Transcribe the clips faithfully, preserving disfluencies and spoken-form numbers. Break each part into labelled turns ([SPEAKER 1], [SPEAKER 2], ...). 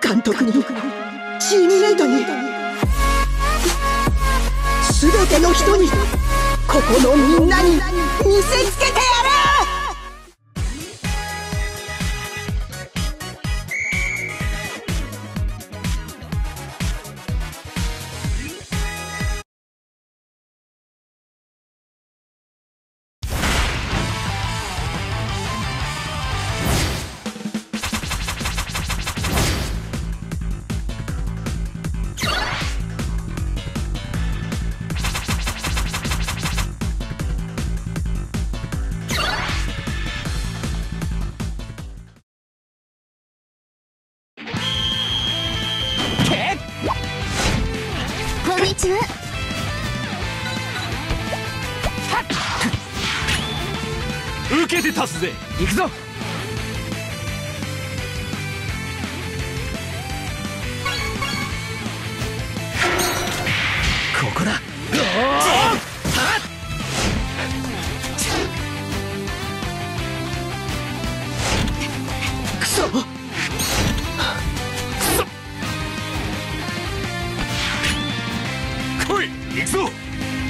[SPEAKER 1] 監督にチームメイトに全ての人にここのみんなに見せつけてやる。
[SPEAKER 2] 受けて立つぜ。行くぞ。ここだ。くそくそ来い、行くぞ。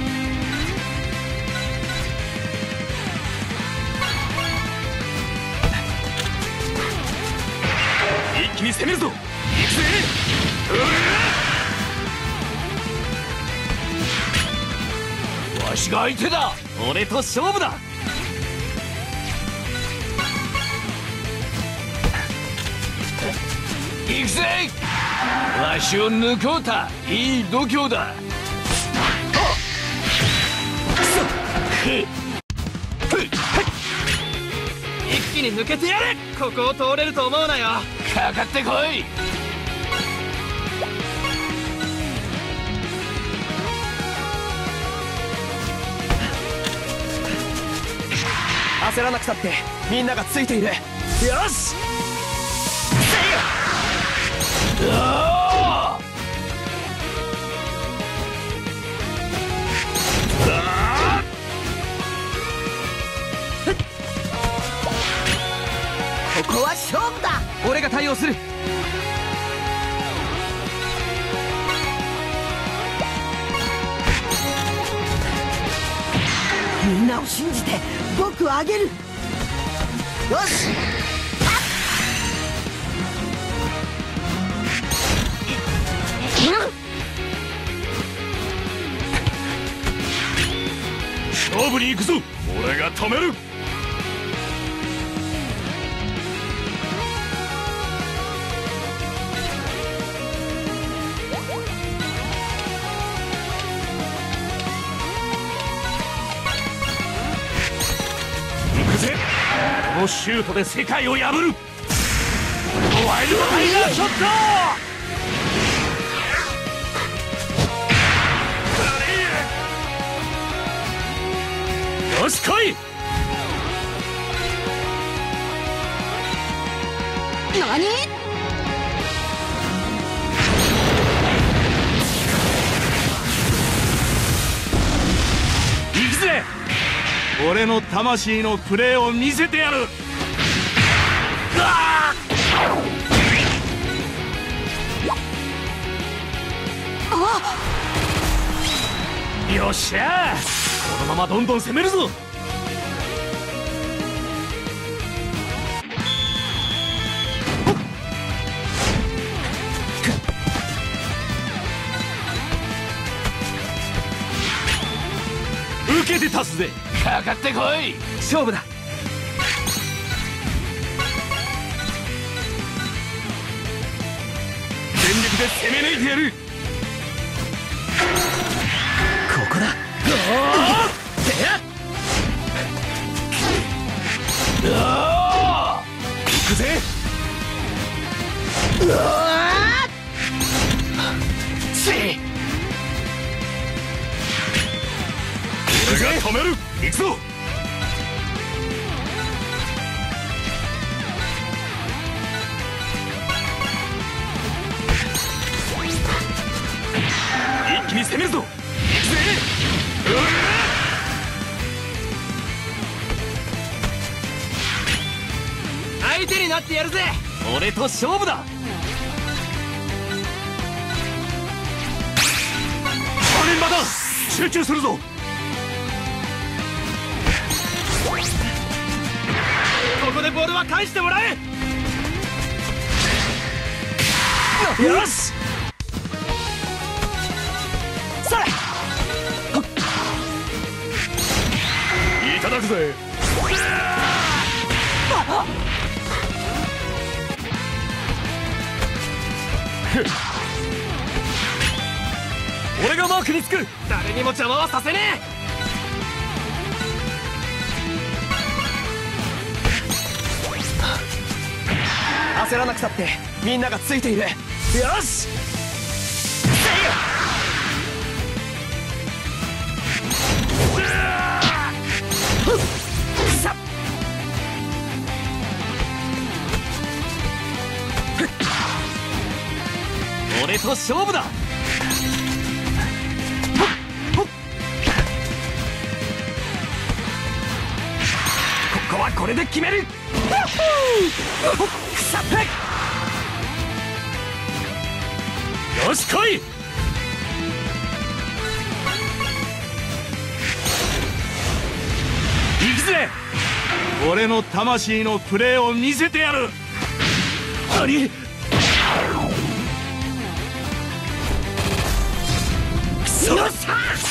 [SPEAKER 2] 一気に攻めるぞ。行くぜ。わしが相手だ。俺と勝負だ。行くぜ。わしを抜こうた。いい度胸だ。一気に抜けてやれ。ここを通れると思うなよ。かかってこい。焦らなくたってみんながついている。よし。うわ
[SPEAKER 1] ここは勝負だ。
[SPEAKER 2] 俺が対応する。
[SPEAKER 1] みんなを信じて僕をあげる。よし。
[SPEAKER 2] 勝負に行くぞ。俺が止める。このシュートで世界を破る。ワイルドタイガーショット。よし来い。
[SPEAKER 1] 何？
[SPEAKER 2] 行くぜ。俺の魂のプレーを見せてやる。よっしゃ。このままどんどん攻めるぞ。受けて立つぜ。かかってこい。勝負だ。全力で攻め抜いてやる。ここだ。行くぜ。うわ俺が止める。行くぞ。一気に攻めるぞ。行くぜ。相手になってやるぜ。俺と勝負だ。
[SPEAKER 3] 集中するぞ。
[SPEAKER 2] ここでボールは返してもらえ。
[SPEAKER 3] よし、
[SPEAKER 1] それ
[SPEAKER 3] いただくぜ。俺がマークにつく。
[SPEAKER 2] 誰にも邪魔はさせねえ。焦らなくたってみんながついている。よし、俺と勝負だ。ここはこれで決める。よし来い。行くぜ。
[SPEAKER 3] 俺の魂のプレーを見せてやる。
[SPEAKER 2] 何？
[SPEAKER 1] よっしゃ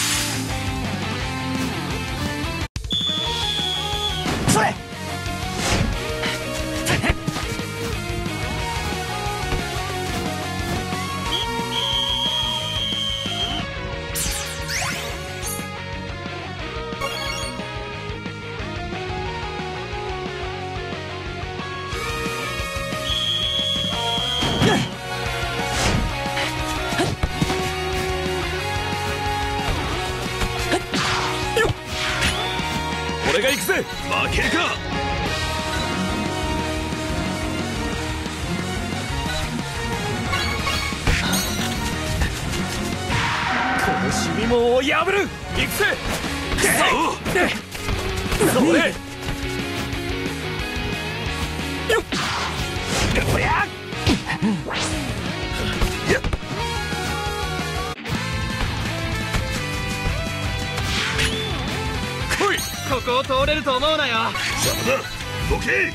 [SPEAKER 1] それ
[SPEAKER 3] 俺が行くぜ。負けるか。
[SPEAKER 2] この守備網を破る。行くぜ。
[SPEAKER 3] それ。
[SPEAKER 2] よっ。こりゃ。ここを通れると思うなよ。
[SPEAKER 3] 邪魔だ。どけ。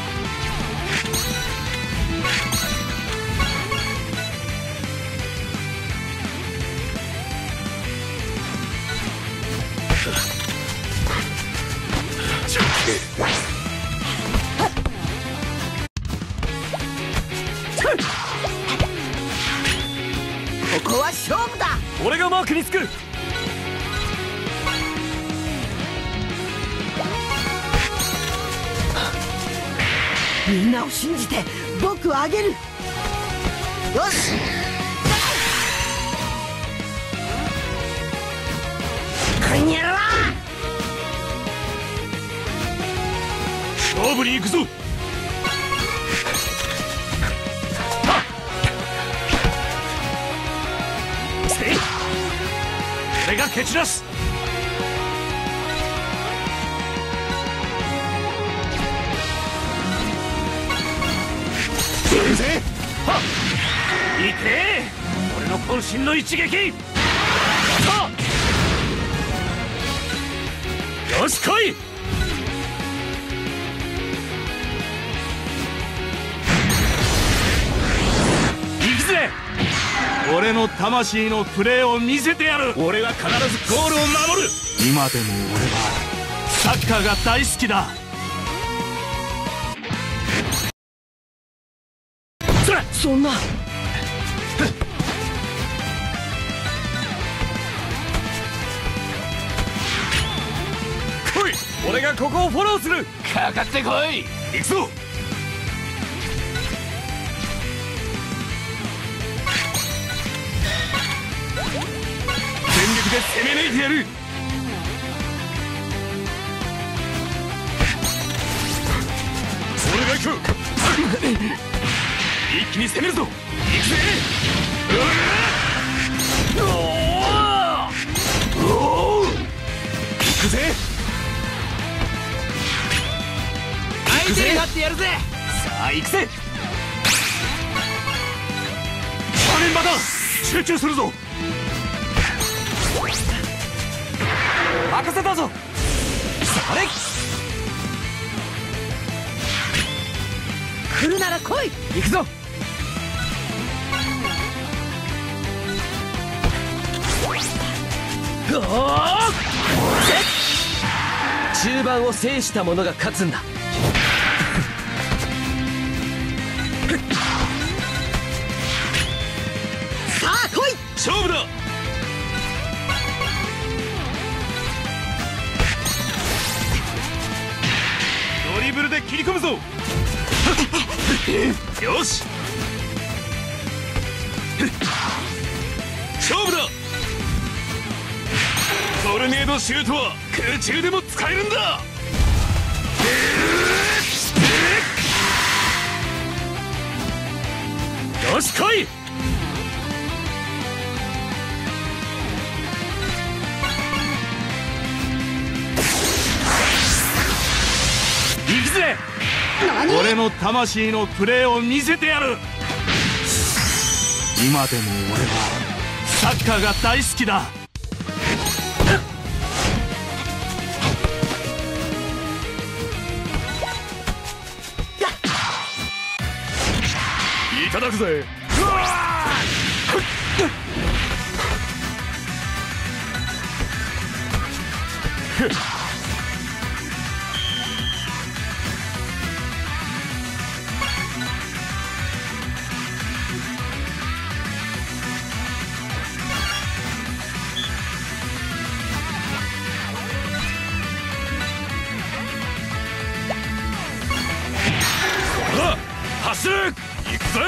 [SPEAKER 1] ここは勝負だ。
[SPEAKER 2] 俺がマークにつく。
[SPEAKER 1] みんなを信じて僕をあげる。よしこんにゃろ。
[SPEAKER 3] 勝負に行くぞ。俺が蹴散らす。行くぜ。はっ、行け。俺の渾身の一撃。さあ、よし来い。行くぜ。俺の魂のプレーを見せてやる。俺は必ずゴールを守る。今でも俺はサッカーが大好きだ。
[SPEAKER 1] そんな
[SPEAKER 2] 来い。俺がここをフォローする。かかってこい。
[SPEAKER 3] 行くぞ。全力で攻め抜いてやる。俺が行く。一気に攻めるぞ。行くぜ。うおお、行くぜ。
[SPEAKER 2] 相手になってやるぜ。
[SPEAKER 3] さあ行くぜ。正念場だ。集中するぞ。
[SPEAKER 2] 任せたぞ。それ
[SPEAKER 1] 来るなら来い。
[SPEAKER 2] 行くぞ。おー中盤を制した者が勝つんだ。
[SPEAKER 1] さあ来い。
[SPEAKER 3] 勝負だ。ドリブルで切り込むぞ。よし勝負だ。トルネードシュートは空中でも使えるんだ。よし来い。行くぜ。俺の魂のプレーを見せてやる。今でも俺はサッカーが大好きだ。いただくぜ。走る。行くぜ。それ。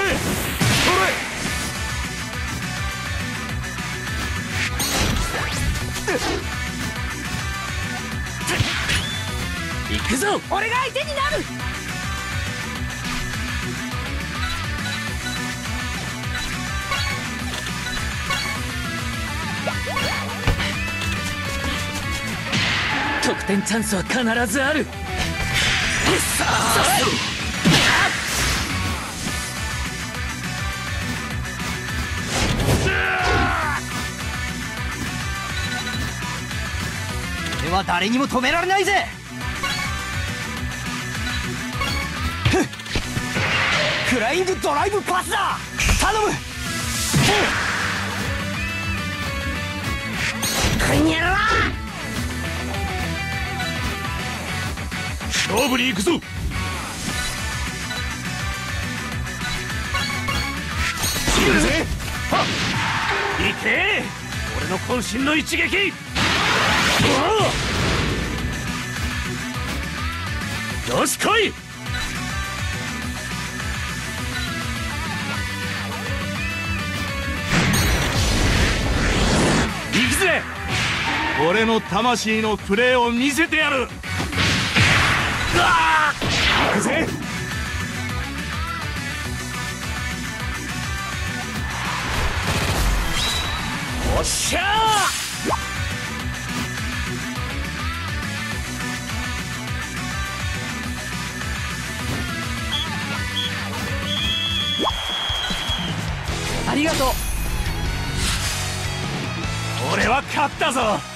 [SPEAKER 2] 行くぞ。
[SPEAKER 1] 俺が相手になる。
[SPEAKER 2] 得点チャンスは必ずある。さあ
[SPEAKER 1] 俺は誰にも止められないぜ。フライングドライブパスだ。頼む。くにゃら。
[SPEAKER 3] 勝負に行くぞ。行くぜ。行け。俺の渾身の一撃。よし来い。行くぜ。俺の魂のプレーを見せてやる。行くぜ。おっしゃー。
[SPEAKER 2] ありがとう。
[SPEAKER 3] 俺は勝ったぞ。